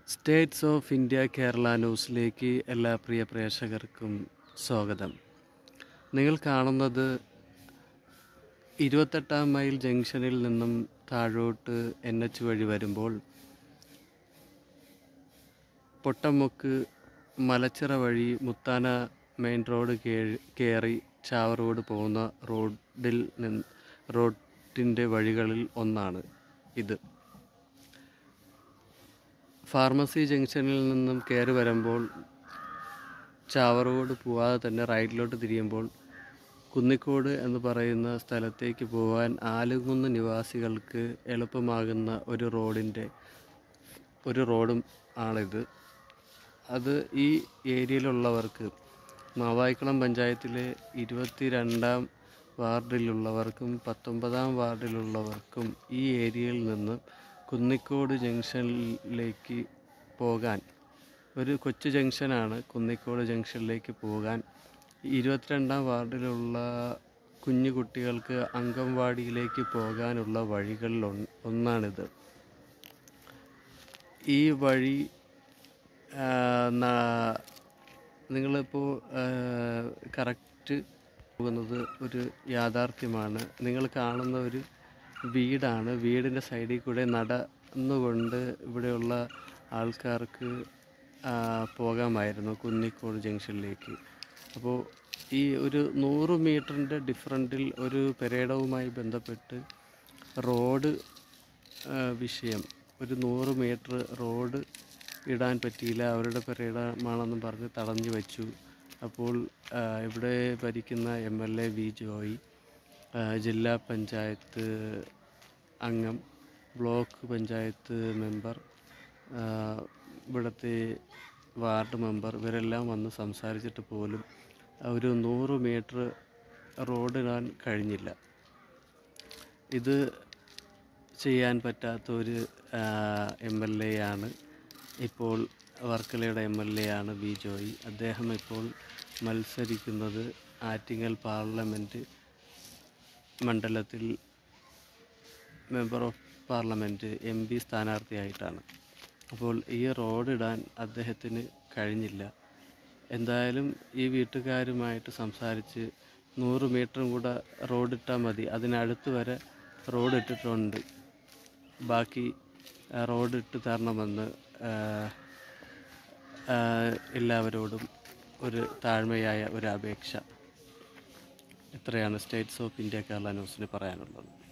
States of India Kerala ന്യൂസിലേക്ക് എല്ലാ പ്രിയ പ്രേക്ഷകർക്കും സ്വാഗതം. നിങ്ങൾ കാണുന്നത് 28 മൈൽ ജംഗ്ഷനിൽ നിന്നും താഴോട്ട് NH വഴി വരുമ്പോൾ പൊട്ടമുക്ക് മലച്ചിറ വഴി മുത്താന മെയിൻ റോഡ് കയറി ചാവറോഡ് പോകുന്ന റോഡിൻ്റെ വഴികളിൽ ഒന്നാണ് ഇത്. ഫാർമസി ജംഗ്ഷനിൽ നിന്നും കയറി വരുമ്പോൾ ചാവറോഡ് പോവാതെ തന്നെ റൈറ്റിലോട്ട് തിരിയുമ്പോൾ കുന്നിക്കോട് എന്ന് പറയുന്ന സ്ഥലത്തേക്ക് പോകാൻ ആലുംകുന്ന് നിവാസികൾക്ക് എളുപ്പമാകുന്ന ഒരു റോഡും ആണിത്. അത് ഈ ഏരിയയിലുള്ളവർക്ക് മാവായിക്കുളം പഞ്ചായത്തിലെ 22-ാം വാർഡിലുള്ളവർക്കും 19-ാം വാർഡിലുള്ളവർക്കും ഈ ഏരിയയിൽ നിന്ന് കുന്നിക്കോട് ജംഗ്ഷനിലേക്ക് പോകാൻ ഒരു കൊച്ചു ജംഗ്ഷനാണ്. കുന്നിക്കോട് ജംഗ്ഷനിലേക്ക് പോകാൻ 22-ാം വാർഡിലുള്ള കുഞ്ഞു കുട്ടികൾക്ക് അംഗൻവാടിയിലേക്ക് പോകാനുള്ള വഴികളിൽ ഒന്നാണിത്. ഈ വഴി നിങ്ങളിപ്പോൾ കറക്റ്റ് പോകുന്നത് ഒരു യാഥാർത്ഥ്യമാണ്. നിങ്ങൾ കാണുന്ന ഒരു വീടാണ്. വീടിൻ്റെ സൈഡിൽ കൂടെ നടന്നുകൊണ്ട് ഇവിടെയുള്ള ആൾക്കാർക്ക് പോകാമായിരുന്നു കുന്നിക്കോട് ജംഗ്ഷനിലേക്ക്. അപ്പോൾ ഈ ഒരു 100 മീറ്ററിൻ്റെ ഡിഫറൻറ്റിൽ ഒരു പെരേഡവുമായി ബന്ധപ്പെട്ട് റോഡ് വിഷയം, ഒരു 100 മീറ്റർ റോഡ് ഇടാൻ പറ്റിയില്ല, അവരുടെ പെരേഡമാണെന്നും പറഞ്ഞ് തടഞ്ഞു വെച്ചു. അപ്പോൾ ഇവിടെ ഭരിക്കുന്ന MLA വി ജോയി, ജില്ലാ പഞ്ചായത്ത് അംഗം, ബ്ലോക്ക് പഞ്ചായത്ത് മെമ്പർ, ഇവിടുത്തെ വാർഡ് മെമ്പർ, ഇവരെല്ലാം വന്ന് സംസാരിച്ചിട്ട് പോലും ഒരു 100 മീറ്റർ റോഡിടാൻ കഴിഞ്ഞില്ല. ഇത് ചെയ്യാൻ പറ്റാത്ത ഒരു MLA ആണ് ഇപ്പോൾ, വർക്കലയുടെ MLA ആണ് വി ജോയി. അദ്ദേഹം ഇപ്പോൾ മത്സരിക്കുന്നത് ആറ്റിങ്ങൽ പാർലമെൻറ്റ് മണ്ഡലത്തിൽ മെമ്പർ ഓഫ് പാർലമെൻറ്റ് MP സ്ഥാനാർത്ഥിയായിട്ടാണ്. അപ്പോൾ ഈ റോഡിടാൻ അദ്ദേഹത്തിന് കഴിഞ്ഞില്ല. എന്തായാലും ഈ വീട്ടുകാരുമായിട്ട് സംസാരിച്ച് 100 മീറ്ററും കൂടെ റോഡിട്ടാൽ മതി, അതിനടുത്ത് വരെ റോഡ് ഇട്ടിട്ടുണ്ട്, ബാക്കി റോഡിട്ട് തരണമെന്ന് എല്ലാവരോടും ഒരു താഴ്മയായ ഒരു അപേക്ഷ. ഇത്രയാണ് സ്റ്റേറ്റ്സ് ഓഫ് ഇന്ത്യ കേരള ന്യൂസിന് പറയാനുള്ളത്.